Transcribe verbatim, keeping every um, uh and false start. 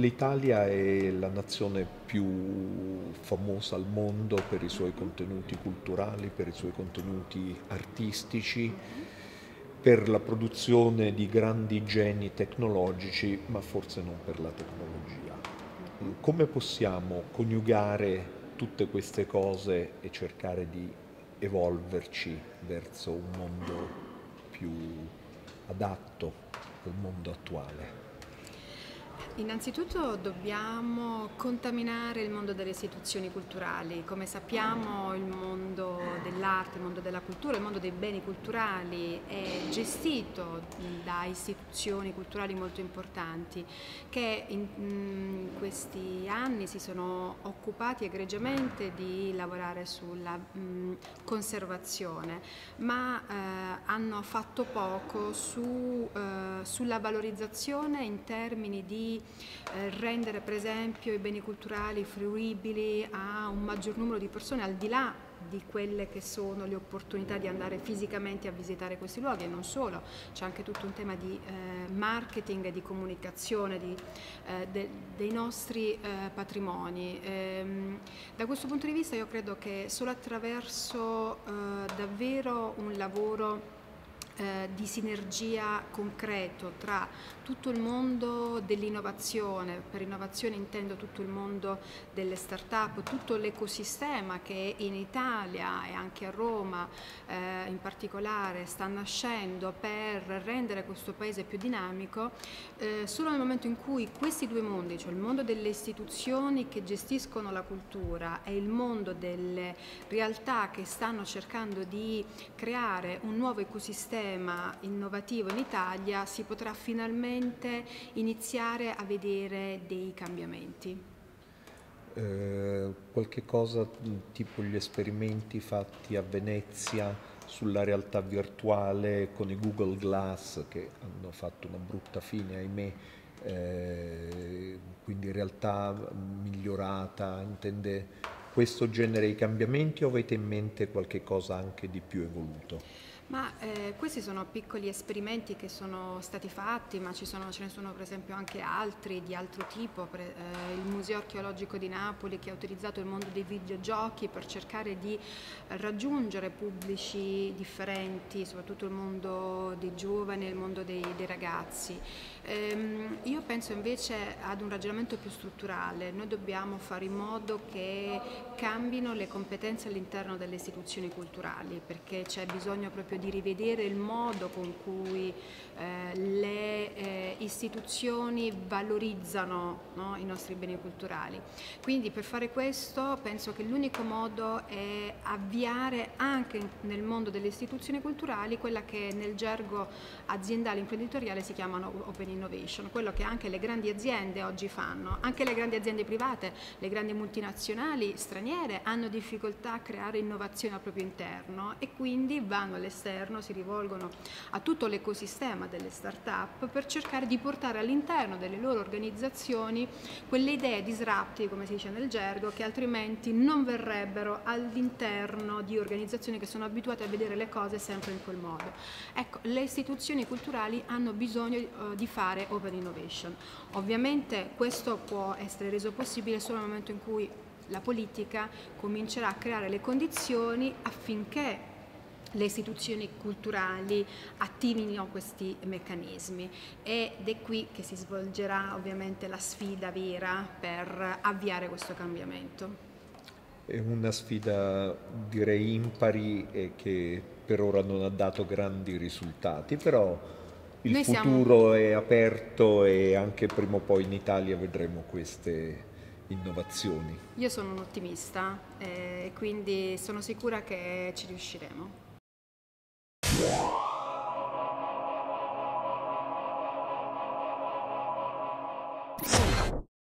L'Italia è la nazione più famosa al mondo per i suoi contenuti culturali, per i suoi contenuti artistici, per la produzione di grandi geni tecnologici, ma forse non per la tecnologia. Come possiamo coniugare tutte queste cose e cercare di evolverci verso un mondo più adatto al mondo attuale? Innanzitutto dobbiamo contaminare il mondo delle istituzioni culturali. Come sappiamo il mondo dell'arte, il mondo della cultura, il mondo dei beni culturali è gestito da istituzioni culturali molto importanti che in, in questi anni si sono occupati egregiamente di lavorare sulla mh, conservazione, ma eh, hanno fatto poco su, eh, sulla valorizzazione in termini di Eh, rendere per esempio i beni culturali fruibili a un maggior numero di persone al di là di quelle che sono le opportunità di andare fisicamente a visitare questi luoghi, e non solo, c'è anche tutto un tema di eh, marketing e di comunicazione di, eh, de, dei nostri eh, patrimoni. Ehm, da questo punto di vista io credo che solo attraverso eh, davvero un lavoro Eh, di sinergia concreto tra tutto il mondo dell'innovazione, per innovazione intendo tutto il mondo delle start-up, tutto l'ecosistema che in Italia e anche a Roma eh, in particolare sta nascendo per rendere questo paese più dinamico, eh, solo nel momento in cui questi due mondi, cioè il mondo delle istituzioni che gestiscono la cultura e il mondo delle realtà che stanno cercando di creare un nuovo ecosistema innovativo in Italia, si potrà finalmente iniziare a vedere dei cambiamenti. Eh, qualche cosa tipo gli esperimenti fatti a Venezia sulla realtà virtuale con i Google Glass che hanno fatto una brutta fine, ahimè, eh, quindi realtà migliorata, intende questo genere di cambiamenti o avete in mente qualche cosa anche di più evoluto? Ma eh, questi sono piccoli esperimenti che sono stati fatti, ma ci sono, ce ne sono per esempio anche altri di altro tipo, per, eh, il Museo Archeologico di Napoli che ha utilizzato il mondo dei videogiochi per cercare di raggiungere pubblici differenti, soprattutto il mondo dei giovani e il mondo dei, dei ragazzi. Ehm, io penso invece ad un ragionamento più strutturale, noi dobbiamo fare in modo che cambino le competenze all'interno delle istituzioni culturali, perché c'è bisogno proprio di rivedere il modo con cui eh, le eh, istituzioni valorizzano, no, i nostri beni culturali. Quindi per fare questo penso che l'unico modo è avviare anche nel mondo delle istituzioni culturali quella che nel gergo aziendale imprenditoriale si chiamano open innovation, quello che anche le grandi aziende oggi fanno, anche le grandi aziende private, le grandi multinazionali straniere hanno difficoltà a creare innovazione al proprio interno e quindi vanno all'esterno, si rivolgono a tutto l'ecosistema delle start-up per cercare di portare all'interno delle loro organizzazioni quelle idee disruptive, come si dice nel gergo, che altrimenti non verrebbero all'interno di organizzazioni che sono abituate a vedere le cose sempre in quel modo. Ecco, le istituzioni culturali hanno bisogno uh, di fare open innovation. Ovviamente questo può essere reso possibile solo nel momento in cui la politica comincerà a creare le condizioni affinché le istituzioni culturali attivino questi meccanismi ed è qui che si svolgerà ovviamente la sfida vera per avviare questo cambiamento. È una sfida direi impari e che per ora non ha dato grandi risultati, però il Noi siamo futuro è aperto e anche prima o poi in Italia vedremo queste innovazioni. Io sono un ottimista e quindi sono sicura che ci riusciremo.